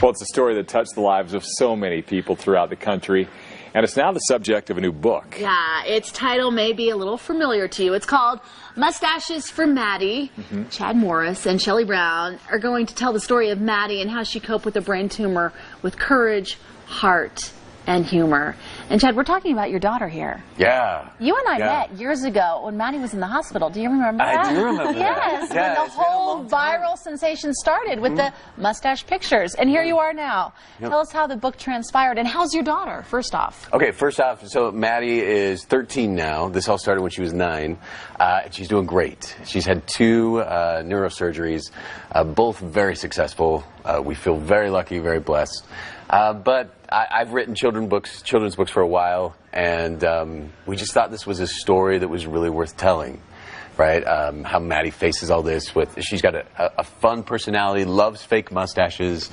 Well, it's a story that touched the lives of so many people throughout the country, and it's now the subject of a new book. Yeah, its title may be a little familiar to you. It's called Mustaches for Maddie. Chad Morris and Shelly Brown are going to tell the story of Maddie and how she coped with a brain tumor with courage, heart, and humor. And Chad, we're talking about your daughter here. Yeah. You and I met years ago when Maddie was in the hospital. Do you remember that? I do remember that. Yes, Yeah, when the whole viral sensation started with the mustache pictures. And here you are now. Tell us how the book transpired. And how's your daughter, first off? Okay, first off, so Maddie is 13 now. This all started when she was 9. And she's doing great. She's had 2 neurosurgeries, both very successful. We feel very lucky, very blessed. But I've written children's books for a while, and we just thought this was a story that was really worth telling, right? How Maddie faces all this she's got a fun personality, loves fake mustaches.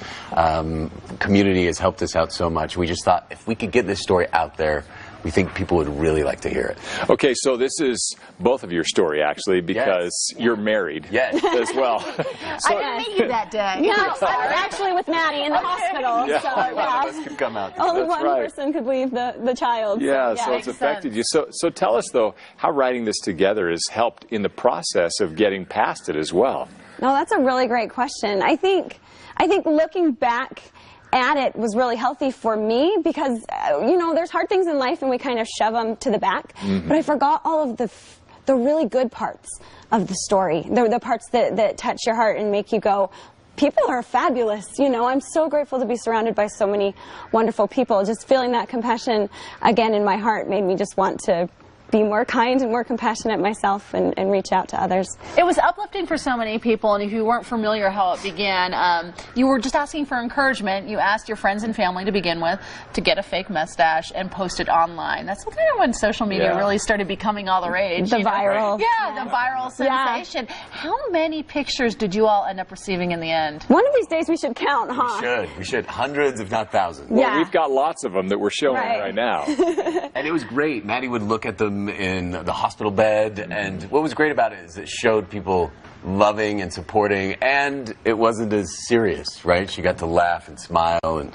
Community has helped us out so much. We just thought if we could get this story out there, we think people would really like to hear it. Okay, so this is both of your story, actually, because you're married as well. So, I didn't meet you that day. No, I was actually with Maddie in the hospital. Yeah. So, A lot of us could come out. only one right. person could leave the child. Yeah, so, so it's affected you. So tell us, though, how writing this together has helped in the process of getting past it as well. No, that's a really great question. I think looking back at it was really healthy for me because, you know, there's hard things in life and we kind of shove them to the back. But I forgot all of the really good parts of the story, the parts that touch your heart and make you go, people are fabulous. You know, I'm so grateful to be surrounded by so many wonderful people. Just feeling that compassion again in my heart made me just want to be more kind and more compassionate myself and reach out to others. It was uplifting for so many people, and if you weren't familiar how it began, you were just asking for encouragement. You asked your friends and family to begin with to get a fake mustache and post it online. That's kind of when social media really started becoming all the rage. The viral. Yeah, the viral sensation. How many pictures did you all end up receiving in the end? One of these days we should count, huh? We should. Hundreds, if not thousands. Well, we've got lots of them that we're showing right now. And it was great. Maddie would look at them in the hospital bed, and what was great about it is it showed people loving and supporting, and it wasn't as serious, right? She got to laugh and smile and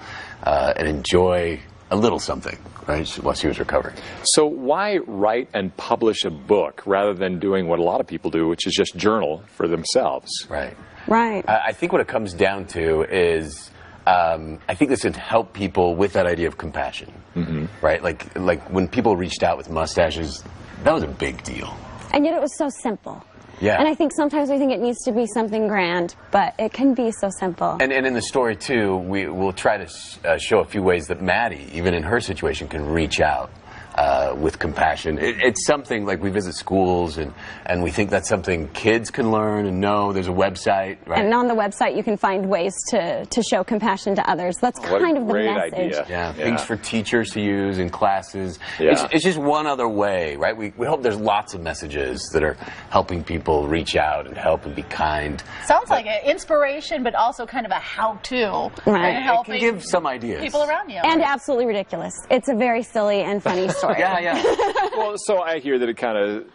enjoy a little something, right, while she was recovering. So why write and publish a book rather than doing what a lot of people do, which is just journal for themselves? Right. Right. I think what it comes down to is I think this would help people with that idea of compassion, right? Like when people reached out with mustaches, that was a big deal. And yet it was so simple. Yeah. And I think sometimes we think it needs to be something grand, but it can be so simple. And in the story, too, we'll try to show a few ways that Maddie, even in her situation, can reach out with compassion. It's something like we visit schools, and we think that's something kids can learn and know. There's a website, right? And on the website you can find ways to show compassion to others. That's kind of the message. Idea. Yeah, things for teachers to use in classes. Yeah. It's just one other way, right? We hope there's lots of messages that are helping people reach out and help and be kind. Sounds like an inspiration, but also kind of a how-to. Right. And helping It can give some ideas. people around you. And absolutely ridiculous. It's a very silly and funny story. Yeah. Well, so I hear that it kind of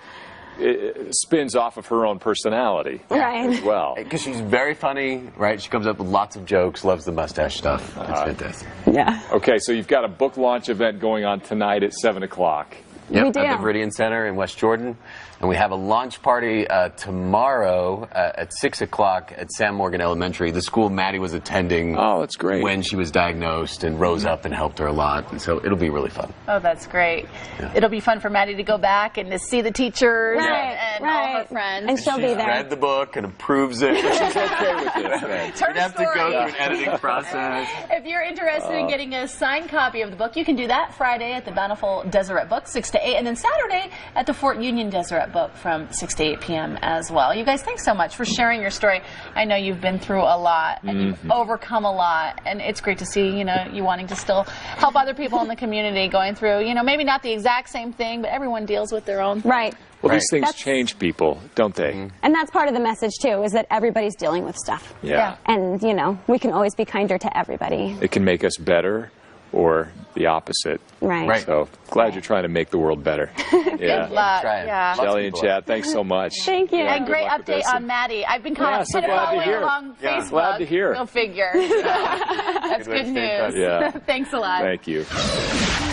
spins off of her own personality as well. Because she's very funny, right? She comes up with lots of jokes, loves the mustache stuff. It's fantastic. Yeah. Okay, so you've got a book launch event going on tonight at 7 o'clock. Yep, We do. at the Viridian Center in West Jordan. And we have a launch party tomorrow at 6 o'clock at Sam Morgan Elementary, the school Maddie was attending that's great. when she was diagnosed, and rose up and helped her a lot. And so it'll be really fun. Oh, that's great. It'll be fun for Maddie to go back and to see the teachers and all her friends. And she'll be there. Read the book and approves it. She's okay with this, then. It's her You'd have to story. go through an editing process. If you're interested in getting a signed copy of the book, you can do that Friday at the Bountiful Deseret Book, 6 to 8, and then Saturday at the Fort Union Deseret Book from 6 to 8 p.m. as well. You guys, thanks so much for sharing your story. I know you've been through a lot, and you've overcome a lot, and it's great to see, you wanting to still help other people in the community going through, maybe not the exact same thing, but everyone deals with their own. Right. Well, these things change people, don't they? And that's part of the message, too, is that everybody's dealing with stuff. Yeah. And, we can always be kinder to everybody. It can make us better or the opposite. Right. So glad you're trying to make the world better. Yeah. Good luck. Trying. Yeah. Shelly and Chad, thanks so much. Thank you. And great luck with update this. on Maddie. I've been kind Yeah, of so glad to following hear. along Yeah. Facebook. Glad to hear. Go figure. That's Good way good to stay in touch. news. Yeah. Thanks a lot. Thank you.